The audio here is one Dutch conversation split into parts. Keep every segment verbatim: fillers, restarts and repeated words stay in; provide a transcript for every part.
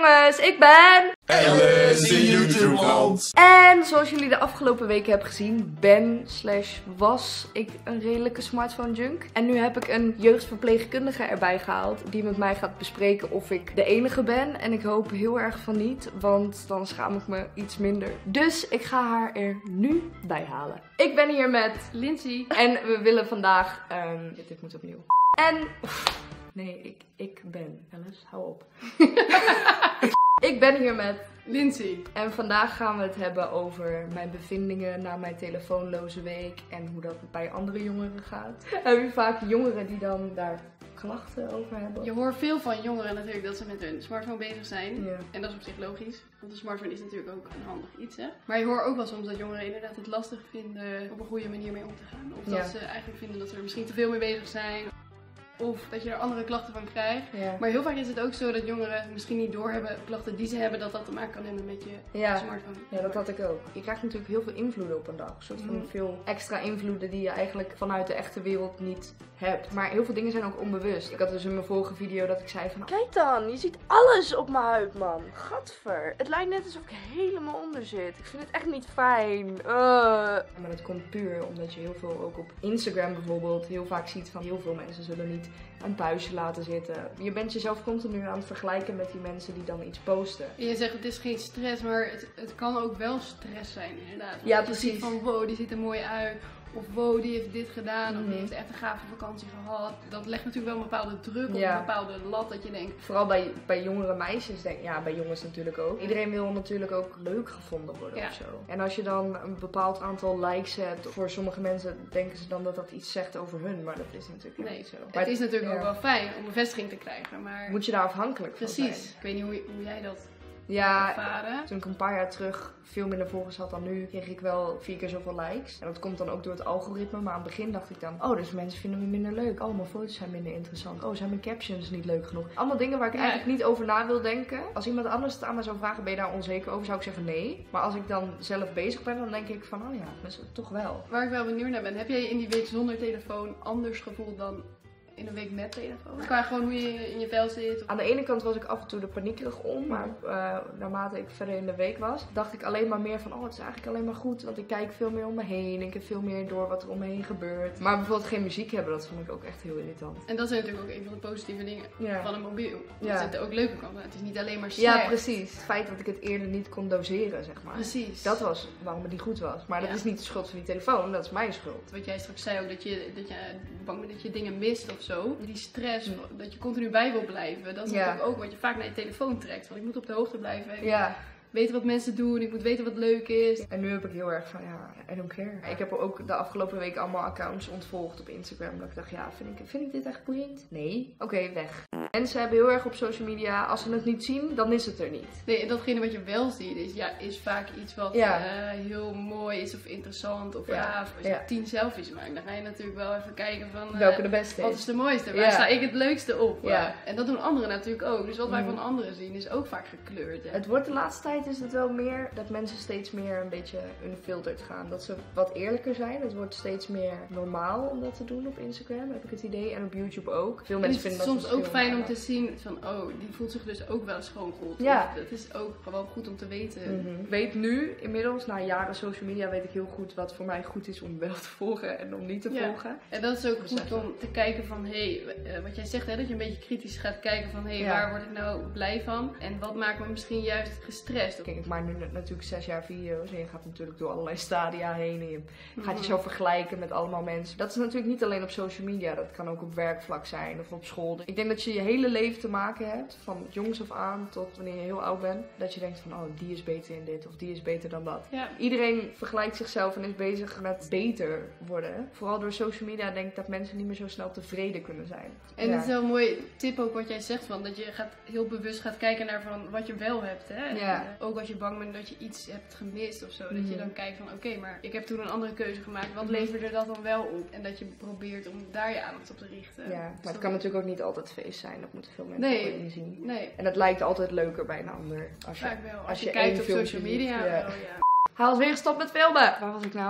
jongens, ik ben... Alice in YouTube-land. En zoals jullie de afgelopen weken hebben gezien, ben slash was ik een redelijke smartphone junk. En nu heb ik een jeugdverpleegkundige erbij gehaald die met mij gaat bespreken of ik de enige ben. En ik hoop heel erg van niet, want dan schaam ik me iets minder. Dus ik ga haar er nu bij halen. Ik ben hier met Lindsay. En we willen vandaag... Um, dit moet opnieuw. En... Nee, ik, ik ben. Alice, hou op. Ik ben hier met Lindsay. En vandaag gaan we het hebben over mijn bevindingen na mijn telefoonloze week. En hoe dat bij andere jongeren gaat. Heb je vaak jongeren die dan daar klachten over hebben? Je hoort veel van jongeren natuurlijk dat ze met hun smartphone bezig zijn. Ja. En dat is op zich logisch. Want de smartphone is natuurlijk ook een handig iets, hè. Maar je hoort ook wel soms dat jongeren inderdaad het lastig vinden op een goede manier mee om te gaan. Of dat Ja. ze eigenlijk vinden dat ze er misschien te veel mee bezig zijn. Of dat je er andere klachten van krijgt. Ja. Maar heel vaak is het ook zo dat jongeren misschien niet doorhebben, klachten die ze hebben, dat dat te maken kan hebben met je Ja. smartphone. Ja, dat had ik ook. Je krijgt natuurlijk heel veel invloeden op een dag. Een soort van Mhm. veel extra invloeden die je eigenlijk vanuit de echte wereld niet hebt. Maar heel veel dingen zijn ook onbewust. Ik had dus in mijn vorige video dat ik zei van... Kijk dan, je ziet alles op mijn huid, man. Gadver. Het lijkt net alsof ik helemaal onder zit. Ik vind het echt niet fijn. Uh. Maar dat komt puur omdat je heel veel ook op Instagram bijvoorbeeld heel vaak ziet van... Heel veel mensen zullen niet een puistje laten zitten. Je bent jezelf continu aan het vergelijken met die mensen die dan iets posten. En je zegt het is geen stress, maar het, het kan ook wel stress zijn inderdaad. Ja, Want je ziet precies. van wow, die ziet er mooi uit. Of wow, die heeft dit gedaan. Of Mhm. die heeft echt een gave vakantie gehad. Dat legt natuurlijk wel een bepaalde druk op Ja. een bepaalde lat dat je denkt. Vooral bij, bij jongere meisjes, denk ja, bij jongens natuurlijk ook. Iedereen wil natuurlijk ook leuk gevonden worden Ja. of zo. En als je dan een bepaald aantal likes hebt, voor sommige mensen denken ze dan dat dat iets zegt over hun. Maar dat is natuurlijk Nee, niet zo. het Maar is natuurlijk ja. ook wel fijn om bevestiging te krijgen. Maar Moet je daar afhankelijk van precies. zijn. Ik weet niet hoe, hoe jij dat Ja, ervaren. toen ik een paar jaar terug veel minder volgers had dan nu, kreeg ik wel vier keer zoveel likes. En dat komt dan ook door het algoritme. Maar aan het begin dacht ik dan, oh, dus mensen vinden me minder leuk. Oh, mijn foto's zijn minder interessant. Oh, zijn mijn captions niet leuk genoeg? Allemaal dingen waar ik Ja. eigenlijk niet over na wil denken. Als iemand anders het aan me zou vragen, ben je daar onzeker over? Zou ik zeggen nee. Maar als ik dan zelf bezig ben, dan denk ik van, oh ja, dus toch wel. Waar ik wel benieuwd naar ben. Heb jij in die week zonder telefoon anders gevoeld dan in een week met telefoon? Qua gewoon hoe je in je vel zit. Aan de ene kant was ik af en toe er paniekerig om, maar uh, naarmate ik verder in de week was, dacht ik alleen maar meer van, oh, het is eigenlijk alleen maar goed, want ik kijk veel meer om me heen, ik heb veel meer door wat er om me heen gebeurt. Maar bijvoorbeeld geen muziek hebben, dat vond ik ook echt heel irritant. En dat zijn natuurlijk ook een van de positieve dingen Ja. van een mobiel. Ja. Er zitten ook leuke kanten. Het is niet alleen maar slecht. Ja, precies. Het feit dat ik het eerder niet kon doseren, zeg maar. Precies. Dat was waarom het niet goed was. Maar dat Ja. is niet de schuld van die telefoon, dat is mijn schuld. Wat jij straks zei ook, dat je, dat je bang bent dat je dingen mist of zo. Die stress, dat je continu bij wil blijven. Dat is Ja. natuurlijk ook wat je vaak naar je telefoon trekt. Want ik moet op de hoogte blijven. Ik Ja. moet weten wat mensen doen. Ik moet weten wat leuk is. En nu heb ik heel erg van, ja, I don't care. Ik heb er ook de afgelopen week allemaal accounts ontvolgd op Instagram. Dat ik dacht, ja, vind ik, vind ik dit echt boeiend? Nee. Oké, okay, weg. Mensen hebben heel erg op social media, als ze het niet zien, dan is het er niet. Nee, en datgene wat je wel ziet is, ja, is vaak iets wat Ja. uh, heel mooi is of interessant of Ja. gaaf. Als je Ja. tien selfies maakt, dan ga je natuurlijk wel even kijken van... Uh, Welke de beste Wat is. is de mooiste? Waar Ja. sta ik het leukste op? Ja. Uh, en dat doen anderen natuurlijk ook. Dus wat wij Mm. van anderen zien is ook vaak gekleurd. Hè? Het wordt de laatste tijd is het wel meer dat mensen steeds meer een beetje unfiltered gaan. Dat ze wat eerlijker zijn. Het wordt steeds meer normaal om dat te doen op Instagram, heb ik het idee. En op YouTube ook. Veel En mensen het is vinden dat soms dus ook veel fijn om nader. te zien van, oh, die voelt zich dus ook wel schoongevoeld. Ja. Of, dat is ook gewoon goed om te weten. Mhm. Ik weet nu inmiddels, na jaren social media, weet ik heel goed wat voor mij goed is om wel te volgen en om niet te Ja. volgen. En dat is ook goed Beseffen. om te kijken van, hé, hey, wat jij zegt, hè, dat je een beetje kritisch gaat kijken van, hé, hey, Ja. waar word ik nou blij van? En wat maakt me misschien juist gestrest? Kijk, ik maak nu natuurlijk zes jaar video's en je gaat natuurlijk door allerlei stadia heen en je gaat Mhm. jezelf vergelijken met allemaal mensen. Dat is natuurlijk niet alleen op social media, dat kan ook op werkvlak zijn of op school. Ik denk dat je je hele leven te maken hebt, van jongs af aan tot wanneer je heel oud bent, dat je denkt van, oh, die is beter in dit of die is beter dan dat. Ja. Iedereen vergelijkt zichzelf en is bezig met beter worden. Vooral door social media denk ik dat mensen niet meer zo snel tevreden kunnen zijn. En Ja. het is wel een mooie tip ook wat jij zegt, van, dat je gaat heel bewust gaat kijken naar van wat je wel hebt. Hè? En, Ja. uh, ook als je bang bent dat je iets hebt gemist of zo. Dat Mhm. je dan kijkt van, oké, maar ik heb toen een andere keuze gemaakt. Wat Mhm. leverde dat dan wel op? En dat je probeert om daar je aandacht op te richten. Ja, maar Dus het dat- kan natuurlijk ook niet altijd feest zijn. Dat moeten veel mensen Nee. ook inzien. Nee, En het lijkt altijd leuker bij een ander. Als je, vaak wel. Als, als je, je kijkt één op filmpje social ziet, media, ja. wel, ja. Hij was weer gestopt met filmen. Waar was ik nou?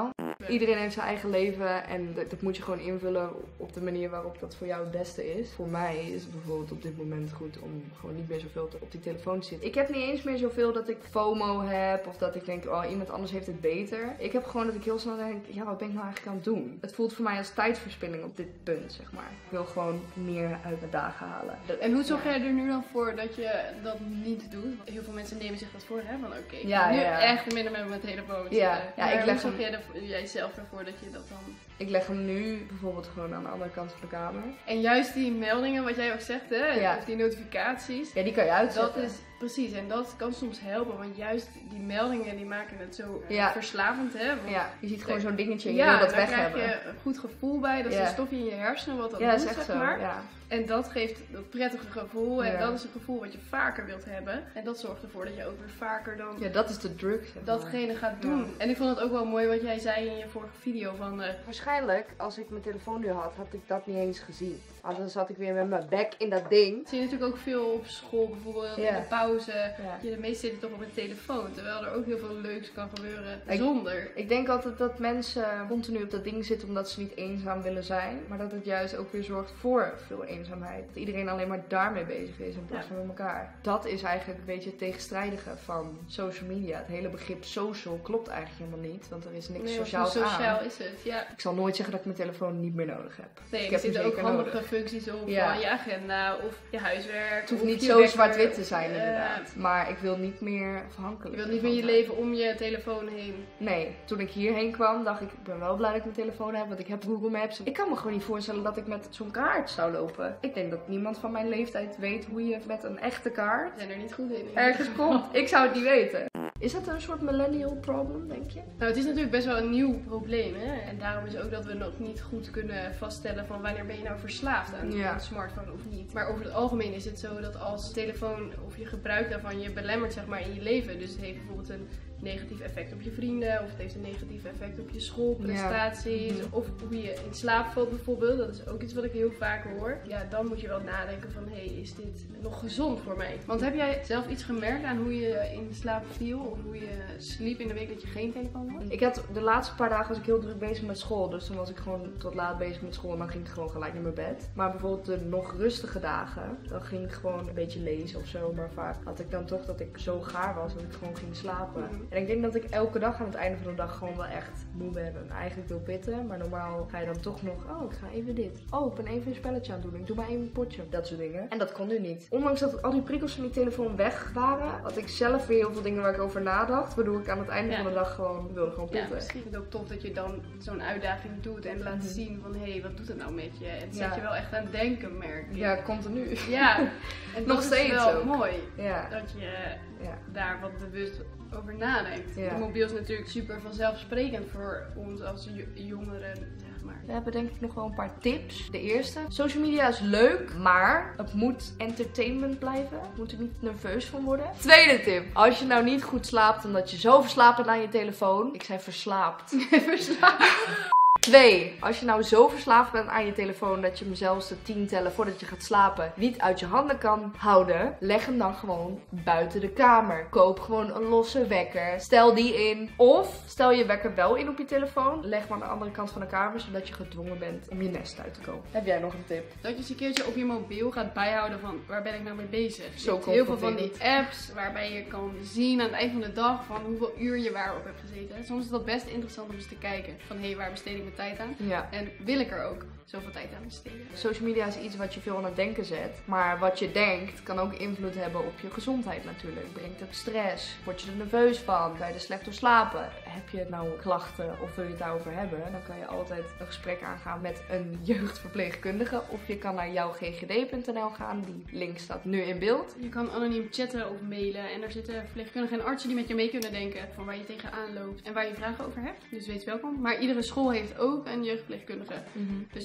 leven. Iedereen heeft zijn eigen leven en dat, dat moet je gewoon invullen op de manier waarop dat voor jou het beste is. Voor mij is het bijvoorbeeld op dit moment goed om gewoon niet meer zoveel te, op die telefoon te zitten. Ik heb niet eens meer zoveel dat ik FOMO heb of dat ik denk, oh, iemand anders heeft het beter. Ik heb gewoon dat ik heel snel denk, ja, wat ben ik nou eigenlijk aan het doen? Het voelt voor mij als tijdverspilling op dit punt, zeg maar. Ik wil gewoon meer uit mijn dagen halen. Dat, en hoe zorg ja. jij er nu dan voor dat je dat niet doet? Heel veel mensen nemen zich dat voor, hè? Van oké, okay, ik ja, nu ja. echt minder met mijn telefoon zitten. Ja, ja, ik leg hoe zorg hem... jij, er, jij zelf ervoor dat je dat dan... Ik leg hem nu bijvoorbeeld gewoon aan de andere kant van de kamer. En juist die meldingen, wat jij ook zegt, hè? Ja. Of die notificaties. Ja, die kan je uitzetten. Dat is precies, en dat kan soms helpen, want juist die meldingen die maken het zo uh, ja. verslavend, hè? Want ja, je ziet gewoon zo'n dingetje en je ja, wil dat weg daar hebben. krijg je een goed gevoel bij, dat is ja. een stofje in je hersenen wat dat ja, doet, is echt zeg zo. maar. Ja. En dat geeft dat prettige gevoel en ja. dat is het gevoel wat je vaker wilt hebben. En dat zorgt ervoor dat je ook weer vaker dan Ja, dat is de drug. Zeg maar. datgene gaat doen. Ja. En ik vond het ook wel mooi wat jij zei in je vorige video van... Uh, Waarschijnlijk, als ik mijn telefoon nu had, had ik dat niet eens gezien. Want dan zat ik weer met mijn bek in dat ding. Zie je natuurlijk ook veel op school, bijvoorbeeld ja. in de pauze. Ja. Je de meeste zitten toch op een telefoon, terwijl er ook heel veel leuks kan gebeuren ik, zonder. Ik denk altijd dat mensen continu op dat ding zitten omdat ze niet eenzaam willen zijn. Maar dat het juist ook weer zorgt voor veel eenzaamheid. Dat iedereen alleen maar daarmee bezig is in plaats van met elkaar. Dat is eigenlijk een beetje het tegenstrijdige van social media. Het hele begrip social klopt eigenlijk helemaal niet. Want er is niks nee, sociaals aan. Sociaal is het, ja. Ik zal nooit zeggen dat ik mijn telefoon niet meer nodig heb. Nee, ik er heb zitten ook handige nodig. functies op ja. van je agenda of je huiswerk. Het hoeft of niet je zo wekker. zwart-wit te zijn Uh, inderdaad. Maar ik wil niet meer afhankelijk Je wilt niet meer je zijn. leven om je telefoon heen. Nee, toen ik hierheen kwam dacht ik, ik ben wel blij dat ik mijn telefoon heb, want ik heb Google Maps. Ik kan me gewoon niet voorstellen dat ik met zo'n kaart zou lopen. Ik denk dat niemand van mijn leeftijd weet hoe je met een echte kaart We zijn er niet goed in. ergens komt. Ik zou het niet weten. Is dat een soort millennial problem, denk je? Nou, het is natuurlijk best wel een nieuw probleem, hè? En daarom is ook dat we nog niet goed kunnen vaststellen van wanneer ben je nou verslaafd aan ja. een smartphone of niet. Maar over het algemeen is het zo dat als telefoon of je gebruik daarvan je belemmert, zeg maar, in je leven. Dus het heeft bijvoorbeeld een negatief effect op je vrienden, of het heeft een negatief effect op je schoolprestaties, ja. of hoe je in slaap valt bijvoorbeeld. Dat is ook iets wat ik heel vaak hoor. Ja, dan moet je wel nadenken van, hé, hey, is dit nog gezond voor mij? Want heb jij zelf iets gemerkt aan hoe je in slaap viel, of hoe je sliep in de week dat je geen telefoon had? Ik had de laatste paar dagen was ik heel druk bezig met school, dus dan was ik gewoon tot laat bezig met school en dan ging ik gewoon gelijk naar mijn bed. Maar bijvoorbeeld de nog rustige dagen, dan ging ik gewoon een beetje lezen of zo, maar vaak had ik dan toch dat ik zo gaar was dat ik gewoon ging slapen. Mm-hmm. En ik denk dat ik elke dag aan het einde van de dag gewoon wel echt moe ben en eigenlijk wil pitten. Maar normaal ga je dan toch nog, oh, ik ga even dit. Oh, ik ben even een spelletje aan het doen. Ik doe maar even een potje. Dat soort dingen. En dat kon nu niet. Ondanks dat al die prikkels van die telefoon weg waren, had ik zelf weer heel veel dingen waar ik over nadacht. Waardoor ik aan het einde ja. van de dag gewoon wilde gewoon pitten. Ja, misschien is het ook tof dat je dan zo'n uitdaging doet en laat mm-hmm. zien van, hé, hey, wat doet het nou met je? En het zet ja. je wel echt aan het denken, merk je. Ja, continu. Ja. En nog dat steeds is wel ook. mooi. Ja. Dat je ja. daar wat bewust over nadenkt. Ja. De mobiel is natuurlijk super vanzelfsprekend voor ons als jongeren, zeg maar. We hebben denk ik nog wel een paar tips. De eerste. Social media is leuk, maar het moet entertainment blijven. Je moet er niet nerveus van worden. Tweede tip. Als je nou niet goed slaapt omdat je zo verslaafd bent aan je telefoon. Ik zei verslaapt. Verslaapt. Twee, als je nou zo verslaafd bent aan je telefoon dat je hem zelfs de tien tellen voordat je gaat slapen niet uit je handen kan houden, leg hem dan gewoon buiten de kamer. Koop gewoon een losse wekker. Stel die in. Of stel je wekker wel in op je telefoon. Leg maar aan de andere kant van de kamer zodat je gedwongen bent om je nest uit te komen. Heb jij nog een tip? Dat je eens een keertje op je mobiel gaat bijhouden van waar ben ik nou mee bezig. Zo komt heel veel van die apps waarbij je kan zien aan het eind van de dag van hoeveel uur je waarop hebt gezeten. Soms is dat best interessant om eens te kijken van hé, hey, waar besteed ik mijn tijd aan? Ja. En wil ik er ook zoveel tijd aan besteden? Social media is iets wat je veel aan het denken zet. Maar wat je denkt kan ook invloed hebben op je gezondheid natuurlijk. Brengt het stress? Word je er nerveus van? Ga je er slecht door slapen? Heb je nou klachten of wil je het daarover hebben? Dan kan je altijd een gesprek aangaan met een jeugdverpleegkundige. Of je kan naar jouw g g d punt n l gaan. Die link staat nu in beeld. Je kan anoniem chatten of mailen. En er zitten verpleegkundigen en artsen die met je mee kunnen denken. Van waar je tegenaan loopt en waar je vragen over hebt. Dus wees welkom. Maar iedere school heeft ook een jeugdverpleegkundige. Mm-hmm. Dus als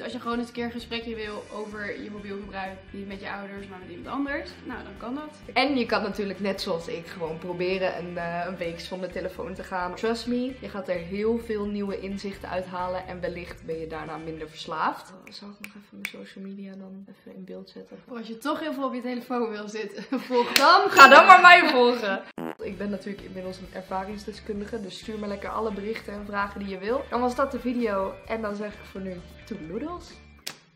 als je gewoon eens een keer een gesprekje wil over je mobiel gebruik. Niet met je ouders, maar met iemand anders. Nou, dan kan dat. En je kan natuurlijk net zoals ik gewoon proberen een, uh, een week zonder telefoon te gaan. Trust me, je gaat er heel veel nieuwe inzichten uithalen. En wellicht ben je daarna minder verslaafd. Oh, zal ik nog even mijn social media dan even in beeld zetten? Of als je toch heel veel op je telefoon wil zitten, volg dan. Ga dan maar mij volgen. Ik ben natuurlijk inmiddels een ervaringsdeskundige. Dus stuur me lekker alle berichten en vragen die je wil. Dan was dat de video. En dan zeg ik voor nu toedeledoedels.